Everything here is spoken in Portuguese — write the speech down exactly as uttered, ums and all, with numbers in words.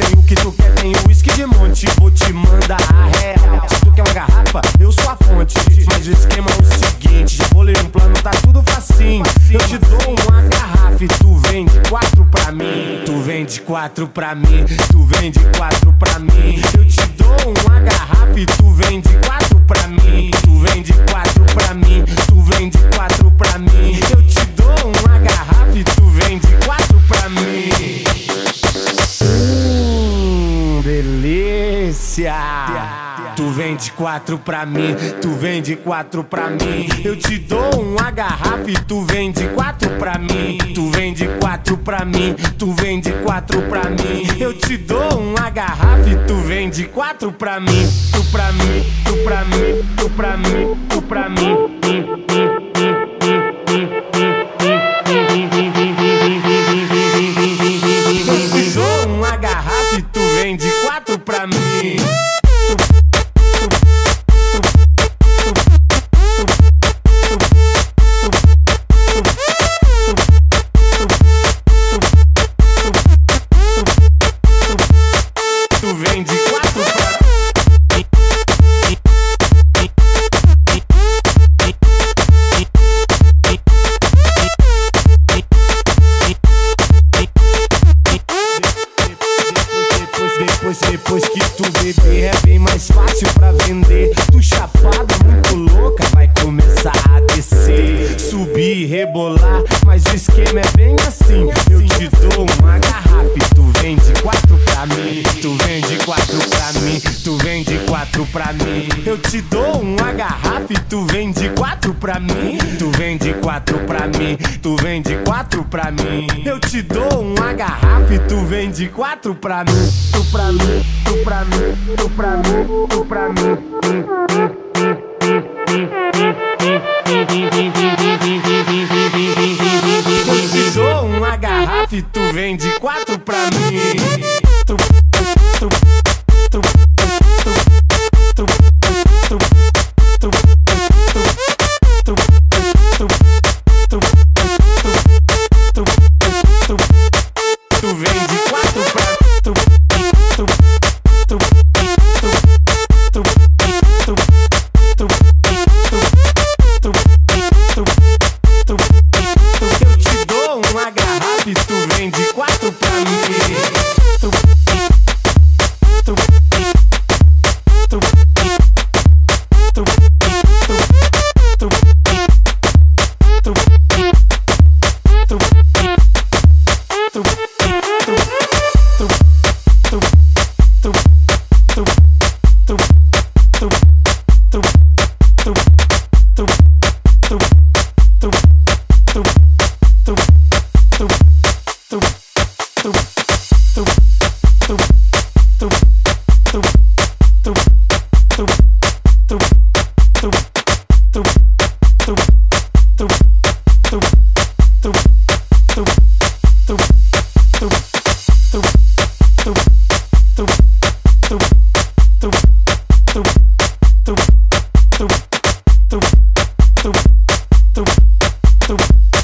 Tem o que tu quer, tem o uísque de monte. Vou te mandar a real. Se tu quer uma garrafa, eu sou a fonte. Mas o esquema é o seguinte: já bolei um plano, tá tudo facinho. Eu te dou uma garrafa e tu vende quatro pra mim. Tu vende quatro pra mim. Tu vende quatro pra mim. Eu te dou uma garrafa e tu vende quatro pra mim. Tu vende quatro pra mim. Tu vende quatro pra mim. Eu te dou uma garrafa e tu vende quatro pra mim. Hum, delícia. Tu vende quatro pra mim, tu vende quatro pra mim. Eu te dou uma garrafa e tu vende quatro pra mim. Tu vende quatro pra mim, tu vende quatro pra mim. Eu te dou uma garrafa e tu vende quatro pra mim. Tu pra mim, tu pra mim, tu pra mim, tu pra mim. Eu te dou uma garrafa e tu vende quatro pra mim. Tu vende quatro pra mim. Depois, depois que tu beber é bem mais fácil pra vender. Tu chapada muito louca vai começar a descer, subir, rebolar, mas o esquema é bem assim. Eu te dou uma garrafa e tu vende quatro pra mim. Tu vende quatro pra mim. Tu vende quatro pra mim. Eu te dou uma garrafa e tu vende quatro pra mim. Tu vende quatro pra mim. Tu vende quatro pra mim. Eu te dou uma garrafa e tu vende quatro pra mim. Tu pra mim, tu pra mim, tu pra mim, tu pra mim. Eu te dou uma garrafa e tu vende quatro pra mim. Tu, tu, tu, tu, tu, tu, tu, tu, tu, tu, tu vende quatro pra mim. Tu, tu, tu, tu, tu, tu, tu, tu, tu. Eu te dou uma garrafa e tu vende quatro pra mim. Tu, tu, tu, tu, tu, tu, tu, tu, tu, tu, tu, tu, tu, tu, tu, tu,